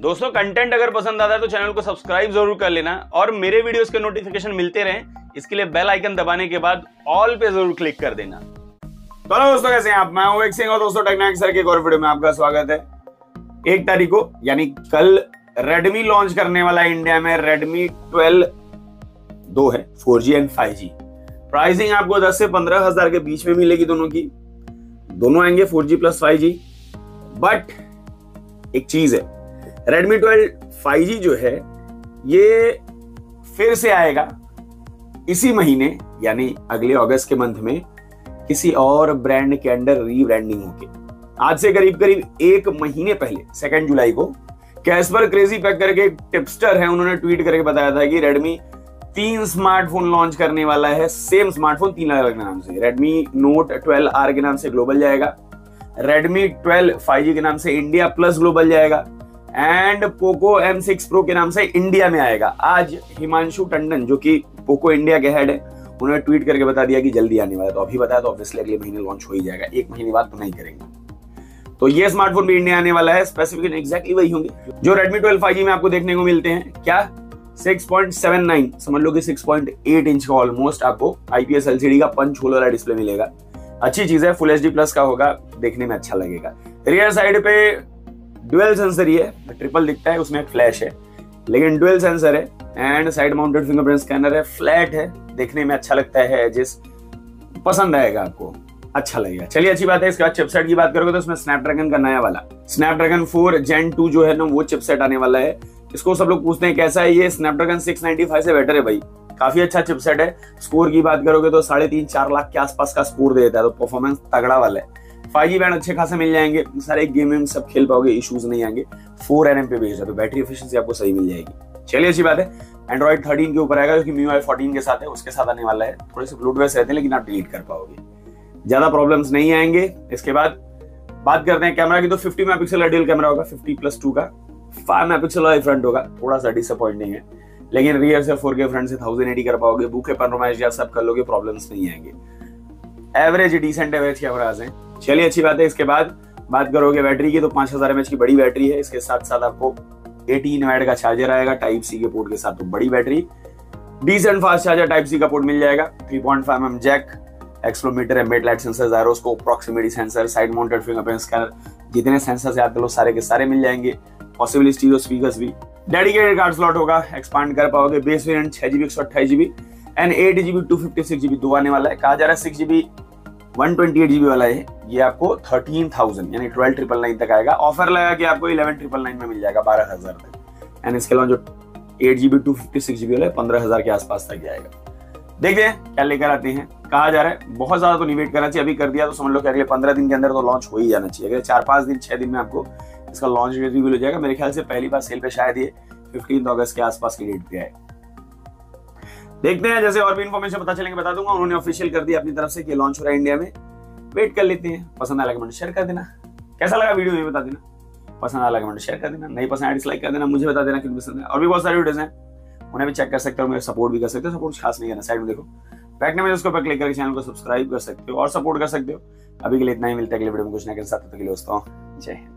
दोस्तों कंटेंट अगर पसंद आता है तो चैनल को सब्सक्राइब जरूर कर लेना और मेरे वीडियोस के नोटिफिकेशन मिलते रहें इसके लिए बेल आइकन दबाने के बाद ऑल पे जरूर क्लिक कर देना। तो दोस्तों कैसे हैं आप? मैं हूं एक सिंह और दोस्तों टेक्निक सर के एक और वीडियो में आपका स्वागत है। 1 तारीख को यानी कल रेडमी लॉन्च करने वाला है इंडिया में Redmi 12 2 है 4G एंड 5G। प्राइसिंग आपको 10 से 15 हजार के बीच में मिलेगी दोनों की। दोनों आएंगे 4G प्लस 5G। बट एक चीज है, Redmi 12 5G जो है ये फिर से आएगा इसी महीने यानी अगले अगस्त के मंथ में किसी और ब्रांड के अंडर रीब्रांडिंग होके। आज से करीब 1 महीने पहले 2 जुलाई को कैस्पर क्रेजी पैक करके एक टिपस्टर है, उन्होंने ट्वीट करके बताया था कि Redmi 3 स्मार्टफोन लॉन्च करने वाला है। सेम स्मार्टफोन 3 अलग नाम से। Redmi Note 12R के नाम से ग्लोबल जाएगा, Redmi 12 5G के नाम से इंडिया प्लस ग्लोबल जाएगा एंड पोको M6 Pro के नाम से इंडिया में आएगा। आज हिमांशु टंडन जो कि पोको इंडिया के हेड है, उन्होंने ट्वीट करके बता दिया कि जल्दी आने वाला है। तो अभी बताया तो ऑब्वियसली अगले महीने लॉन्च हो ही जाएगा, 1 महीने बाद तो नहीं करेंगे। तो ये स्मार्टफोन भी इंडिया आने वाला है। स्पेसिफिकेशन एग्जैक्टली वही होंगे जो Redmi 12 5G में आपको देखने को मिलते हैं। क्या 6.79 समझ लो कि 6.8 इंच का ऑलमोस्ट आपको IPS LCD का पंच होल वाला डिस्प्ले मिलेगा। अच्छी चीज है, फुल HD प्लस का होगा, देखने में अच्छा लगेगा। रियर साइड पे डुअल सेंसर ही है, ट्रिपल दिखता है, उसमें एक फ्लैश है लेकिन डुअल सेंसर है and side mounted fingerprint scanner है। फ्लैट है, देखने में अच्छा लगता है, जिस पसंद आएगा आपको, अच्छा लगेगा। चलिए अच्छी बात है। इसके बाद चिपसेट की बात करोगे तो इसमें स्नैपड्रैगन का नया वाला स्नैपड्रैगन 4 Gen 2 जो है ना वो चिपसेट आने वाला है। इसको सब लोग पूछते हैं कैसा है ये, स्नैपड्रैगन 695 से बेटर है भाई, काफी अच्छा चिपसेट है। स्कोर की बात करोगे तो 3.5-4 लाख के आसपास का स्कोर देता है, तो परफॉर्मेंस तगड़ा वाला है। 5G बैंड अच्छे खासे मिल जाएंगे, सारे गेमिंग सब खेल पाओगे, इश्यूज नहीं आएंगे। 4 nm पे भेज रहा तो बैटरी एफिशिएंसी आपको सही मिल जाएगी। चलिए अच्छी बात है। Android 13 के ऊपर आएगा जो कि MIUI 14 के साथ है, उसके साथ आने वाला है। थोड़े से ब्लूटूथ रहते हैं लेकिन आप डिलीट कर पाओगे, ज्यादा प्रॉब्लम्स नहीं आएंगे। इसके बाद बात करते हैं कैमरा की, तो 50 मेगापिक्सल का डुअल कैमरा होगा, 50+2 का 5 मेगापिक्सल वाला फ्रंट होगा। थोड़ा सा डिसअपॉइंटिंग है लेकिन रियर से 4K फ्रंट से 1080 कर पाओगे, बूके पैनोरामा सब कर लोगे, प्रॉब्लम्स नहीं आएंगे। एवरेज डिसेंट एवरेज कैमराज हैं। चलिए अच्छी बात है। इसके बाद बात करोगे बैटरी की, तो 5000 mAh की बड़ी बैटरी है। इसके साथ साथ आपको 18 वाट का चार्जर आएगा Type-C के पोर्ट के साथ, तो बड़ी battery, decent fast charger Type-C का पोर्ट मिल जाएगा। 3.5 mm jack, accelerometer, ambient light sensor, gyroscope, proximity sensor, side mounted fingerprint scanner, जितने सेंसर्स याद कर लो सारे के सारे मिल जाएंगे। पॉसिबल स्टीरियो स्पीकर्स भी, डेडिकेटेड कार्ड स्लॉट होगा, एक्सपांड कर पाओगे। Base variant 6GB 128GB and 8GB 256GB दो आने वाला है। कहा जा रहा है 6GB 128GB वाला है, ये आपको 13,000 यानी 12,999 तक आएगा। ऑफर लगा कि आपको 11,999 में मिल जाएगा 12,000 तक। एंड इसके अलावा जो 8GB 256GB वाला है 15,000 के आसपास तक जाएगा। देखते हैं क्या लेकर आते हैं। कहा जा रहा है बहुत ज्यादा तो नहीं वेट करना चाहिए, अभी कर दिया तो समझ लो कि अगले 15 दिन के अंदर तो लॉन्च हो ही जाना चाहिए। अगले 4-5 दिन 6 दिन में आपको इसका लॉन्च रिव्यू हो जाएगा। मेरे ख्याल से पहली बार सेल पे शायद ये 15 अगस्त के आसपास की डेट पे है। देखते हैं, जैसे और भी इन्फॉर्मेशन पता चलेंगे बता दूंगा। उन्होंने ऑफिशियल कर दिया अपनी तरफ से कि लॉन्च हो रहा है इंडिया में। वेट कर लेते हैं। पसंद आया कमेंट शेयर कर देना, कैसा लगा वीडियो ये बता देना। पसंद आया कमेंट शेयर कर देना, नहीं पसंद आया डिसलाइक कर देना, मुझे बता देना क्यों पसंद है। और भी बहुत सारे वीडियोस हैं, उन्हें भी चेक कर सकते हो, मेरे सपोर्ट भी कर सकते हो। सपोर्ट खास नहीं करना, साइड में देखो बैक में उसको क्लिक करके चैनल को सब्सक्राइब कर सकते हो और सपोर्ट कर सकते हो। अभी के लिए इतना ही, मिलता है अगले वीडियो में कुछ ना कुछ साथ। तक के लिए दोस्तों जय हिंद।